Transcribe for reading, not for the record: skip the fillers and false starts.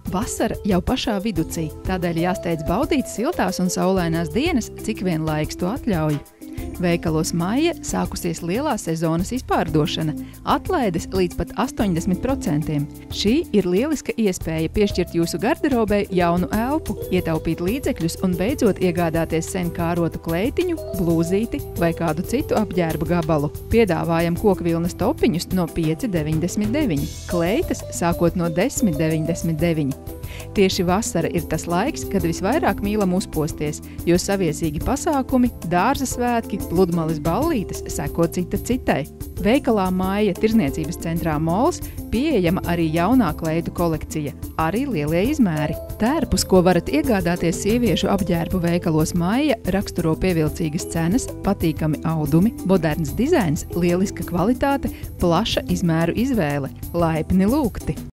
Vasara jau pašā viducī, tādēļ jāsteidz baudīt siltās un saulainās dienas, cik vien laiks to atļauj. Veikalos Maija sākusies lielā sezonas izpārdošana, atlaides līdz pat 80%. Šī ir lieliska iespēja piešķirt jūsu garderobei jaunu elpu, ietaupīt līdzekļus un beidzot iegādāties sen kārotu kleitiņu, blūzīti vai kādu citu apģērba gabalu. Piedāvājam kokvilnas topiņus no 5,99, kleitas sākot no 10,99. Tieši vasara ir tas laiks, kad visvairāk mīlam uzposties, jo saviesīgi pasākumi, dārza svētki, pludmales ballītes seko cita citai. Veikalā Maija tirzniecības centrā Mols pieejama arī jaunā kleidu kolekcija, arī lielie izmēri. Tērpus, ko varat iegādāties sieviešu apģērbu veikalos Maija, raksturo pievilcīgas cenas, patīkami audumi, moderns dizains, lieliska kvalitāte, plaša izmēru izvēle. Laipni lūgti!